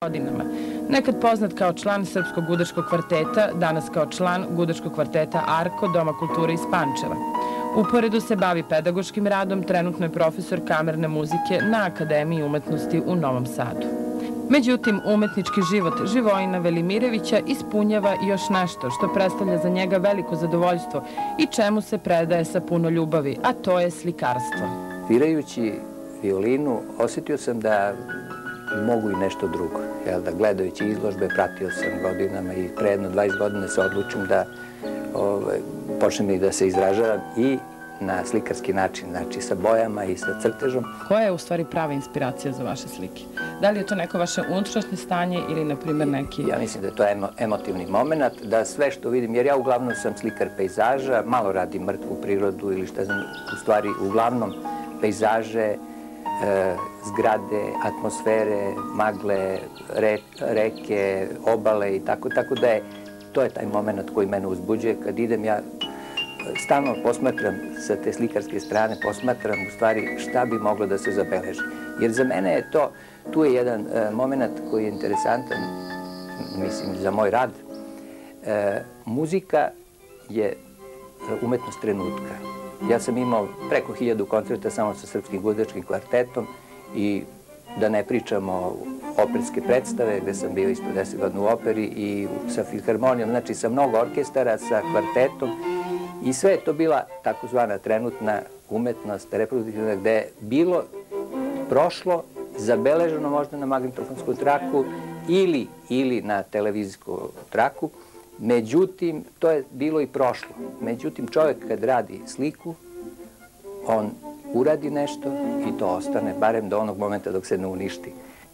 godinama. Nekad poznat kao član Srpskog gudačkog kvarteta, danas kao član gudačkog kvarteta Arko, Doma kulture iz Pančeva. Uporedu se bavi pedagoškim radom, trenutno je profesor kamerne muzike na Akademiji umetnosti u Novom Sadu. Međutim, umetnički život Živojina Velimirevića ispunjava još nešto što predstavlja za njega veliko zadovoljstvo i čemu se predaje sa puno ljubavi, a to je slikarstvo. Svirajući violinu osjetio sam da mogu i nešto drugo. Da gledajući izložbe, pratio sam godinama i pre jedno 20 godina se odlučim da počnem i da se izražavam i na slikarski način, znači sa bojama i sa crtežom. Koja je u stvari prava inspiracija za vaše slike? Da li je to neko vaše unutrašnje stanje ili, na primjer, neki... Ja mislim da je to emotivni moment, da sve što vidim, jer ja uglavnom sam slikar pejzaža, malo radim mrtvu prirodu ili šta znam, u stvari uglavnom pejzaže, zgrade, atmosfere, magle, reke, obale i tako da je, to je taj moment koji mene uzbuđuje. Kad idem, ja stalno posmatram sa te slikarske strane, posmatram u stvari šta bi moglo da se zabeleži. Jer za mene je to, tu je jedan moment koji je interesantan, mislim, za moj rad. Muzika je umetnost trenutka. Ja sam imao preko 1000 koncerta samo sa Srpskim gudačkim kvartetom i da ne pričamo operske predstave, gde sam bio ispod 10 godina u operi i sa filharmonijom, znači sa mnogo orkestara, sa kvartetom i sve je to bila takozvana trenutna umetnost, reproduktivna, gde je bilo prošlo, zabeleženo možda na magnetofonsku traku ili na televizijsku traku. Međutim, to je bilo i prošlo. Međutim, čovjek kad radi sliku, on uradi nešto i to ostane, barem do onog momenta dok se ne uništi.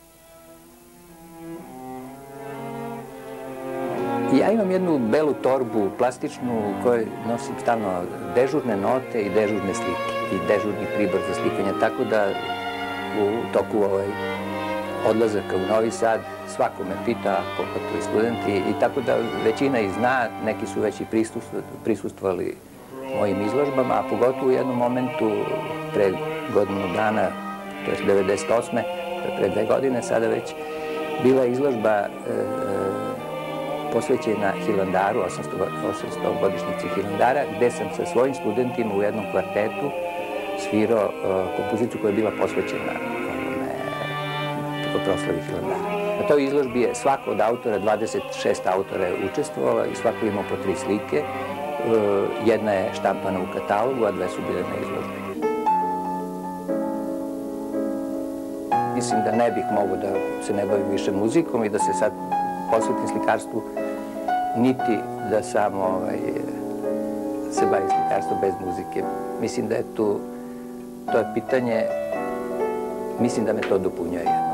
Ja imam jednu belu torbu, plastičnu, u kojoj nosim stalno dežurne note i dežurne slike i dežurni pribor za slikanje, tako da u toku odlazaka u Novi Sad svako me pita, pogotovo i studenti, i tako da većina ih zna, neki su već i prisustvovali mojim izložbama, a pogotovo u jednom momentu pre godinu dana, to je 98. pre 2 godine sada već, bila je izložba posvećena Hilandaru, 800 godišnjici Hilandara, gde sam sa svojim studentima u jednom kvartetu svirao kompoziciju koja je bila posvećena proslavi Hilandara. Na toj izložbi je svako od autora, 26 autora je učestvovalo i svako imao po 3 slike. Jedna je štampana u katalogu, a 2 su bile na izložbi. Mislim da ne bih mogao da se ne bavim više muzikom i da se sad posvetim slikarstvu, niti da samo se bavim slikarstvom bez muzike. Mislim da je to je pitanje, mislim da me to dopunjuje.